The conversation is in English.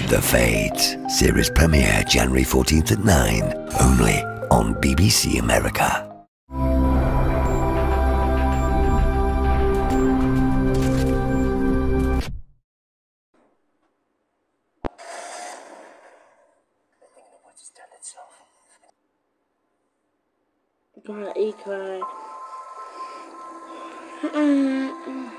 The Fades series premiere January 14th at 9, only on BBC America. God, he cried.